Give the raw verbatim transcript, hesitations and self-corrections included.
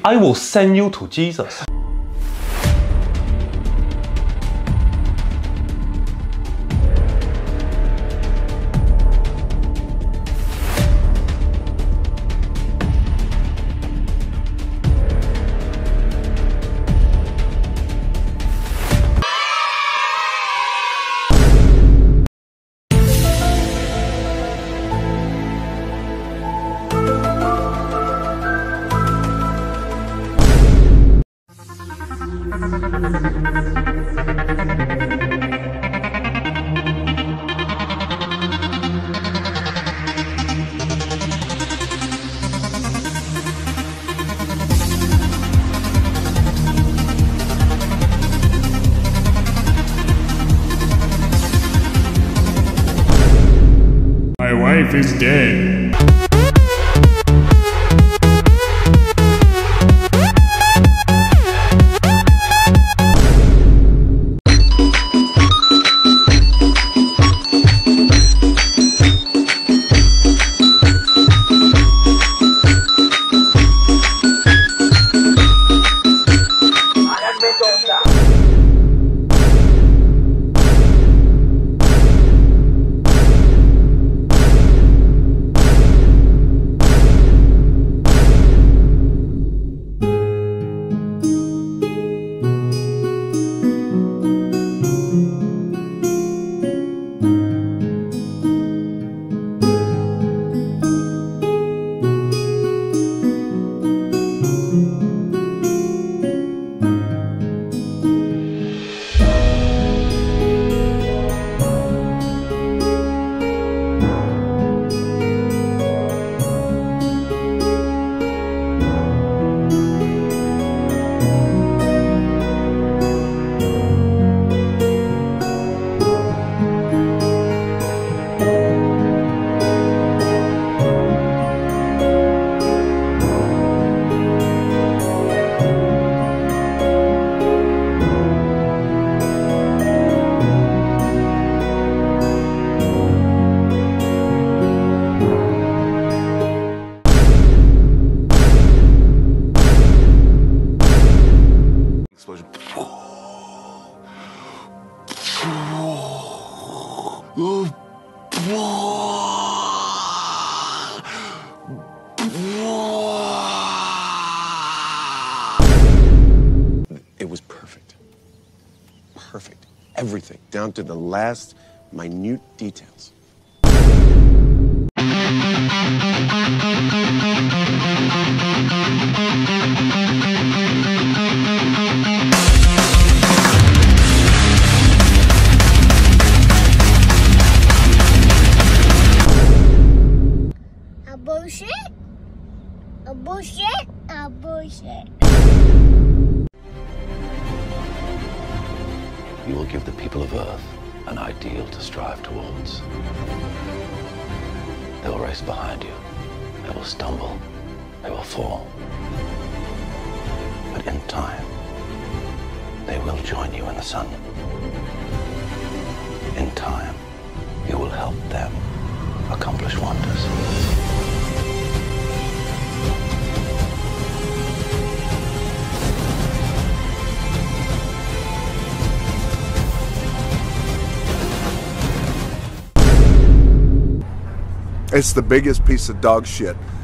I will send you to Jesus. My wife is dead. Explosion. It was perfect. Perfect. Everything, down to the last minute details. A bullshit, a bullshit, a bullshit. You will give the people of Earth an ideal to strive towards. They will race behind you. They will stumble. They will fall. But in time, they will join you in the sun. In time, you will help them accomplish wonders. It's the biggest piece of dog shit